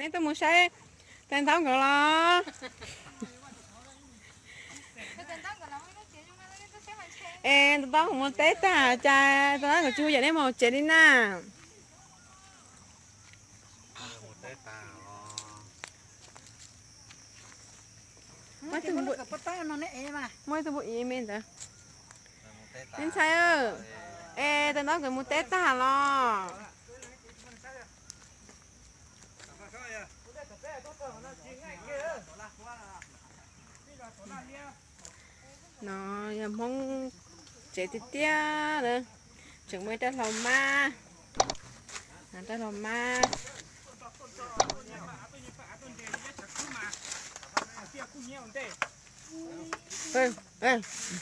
nên tôi muốn say tên tao gọi là ê tao không muốn tết à cha tao nói chưa vậy đấy mà chết đi nè mới tôi bụi im yên rồi nên say ơ ê tên tao gọi muốn tết à lo nó mong chế tít tia nữa chừng mới tới lòng ma tới lòng ma ê ê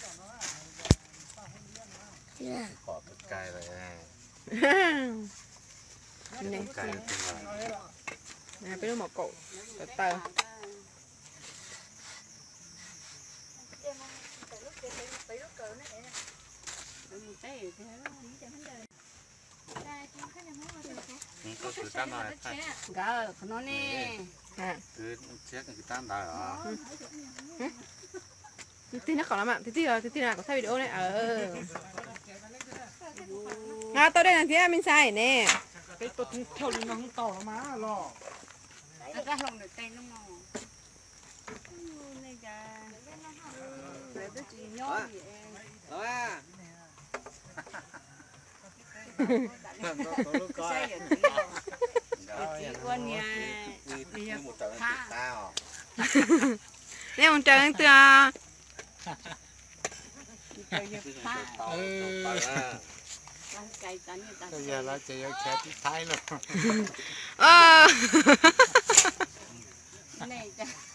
bỏ cay vậy này cay nè cái đứa một cậu tờ có cứ tán này gà nó nè cứ chết cái tán này tí nó còn lắm ạ tí nào có thay video này à tôi đây là phía bên sai nè cái tôi theo đi nó không tỏ má lò ra lòng được tay nó mò này gà để tôi chỉ nhói gì nè ông trời từ bây giờ là chỉ có chết thì thái luôn này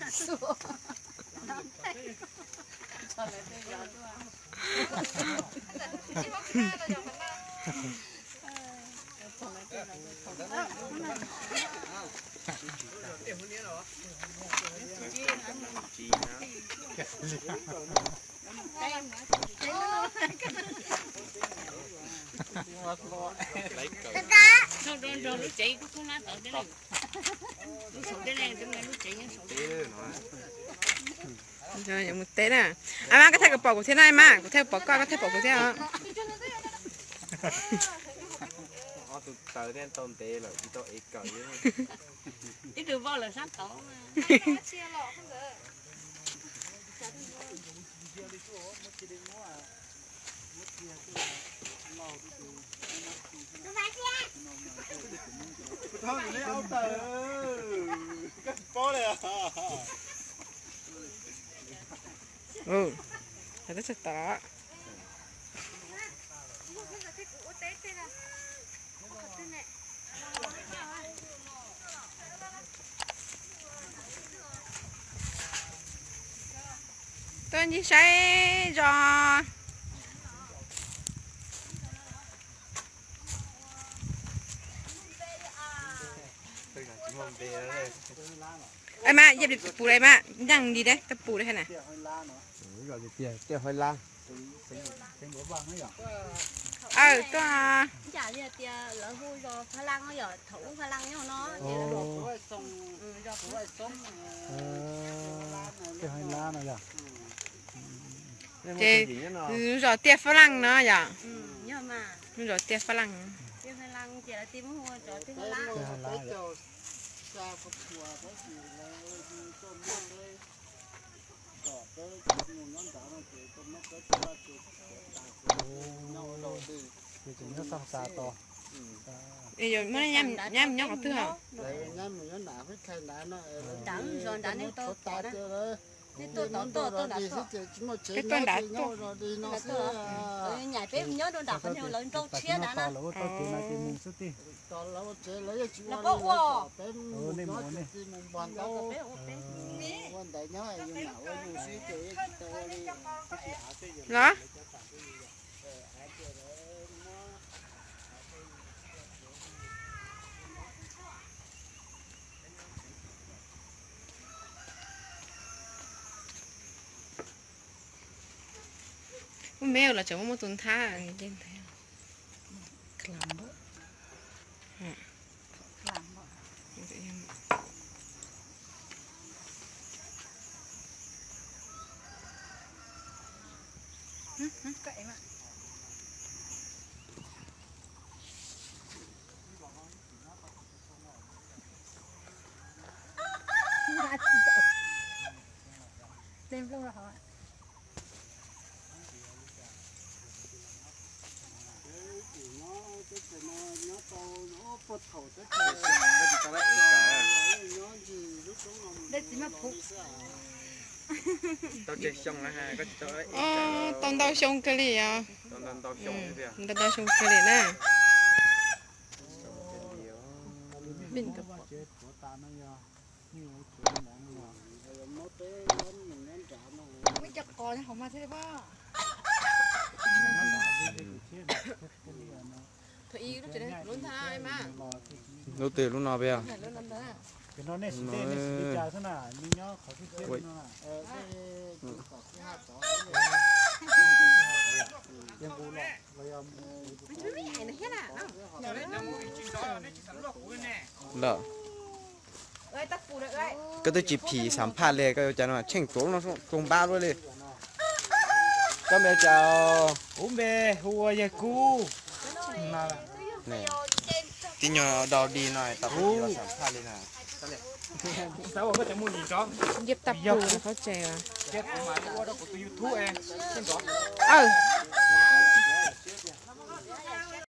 nó chạy cũng không lá tao thế này nó sụt thế này tụi nó chạy nó sụt rồi những một tết à mang cái thay cái bỏ của thế này mà có thay bỏ coi có thay bỏ của thế hả họ tụt tới nên tôm tê rồi đi tôi ít cởi ít được vào là sát tổ thôi lấy áo tờ cái bó này à phải rất chặt tỏ tôi đi say rồi em mà dẹp đượcปูđây mà nhằng đi đấy tậpปูđây này gọi là tiền hơi lang tôi chả gì tia lỡ hôi rồi pha lăng nó giờ thủ pha lăng nhau nó rồi xong rồi xong cái hơi lá này à chị rồi tia phá lăng nó dạ nhưng mà rồi tia phá lăng chỉ là tim hôi rồi tim pha lăng thì chỉ nó xong xa to bây giờ mới nhâm nhóc thứ hả đắng rồi đắng nên tôi nên tôi đã cái con đã tôi nhảy bếp nhớ tôi đặt theo lớn trâu chia đã nè nó có wow đó mèo là chẳng có một tuần tha trên thế làm bộ cậy mà đem luôn rồi hả đây chỉ mà phục tao chơi xong là ha có tao đấy tông đau sông cái gì à tao xong thế à tông đau sông cái gì nè bình cấp mấy chặt cò không mà thế ba thôi y lúc đấy luôn thay mà đâu từ lúc nào bây giờ luôn năm đó cái nó này xịt này xịt trà thế nào nhưng nhớ khó xịt thế nóยังกูหรอกเรายอมไม่ใหญ่นะแค่น่ะ đó เอ้ยตักปูเลยเอ้ย cái tôi chỉ phì sắm pha lê cái cho nó chênh tốn nó tốn ba luôn đi các mẹ chào uống bê hùa ya cu này tí nhỏ đào đi này tập đi là sắm pha lê này sao có thể mua gì cho เย็บตับปูเขาแจว chết của mày qua đó của tôi YouTube em trên đó เออ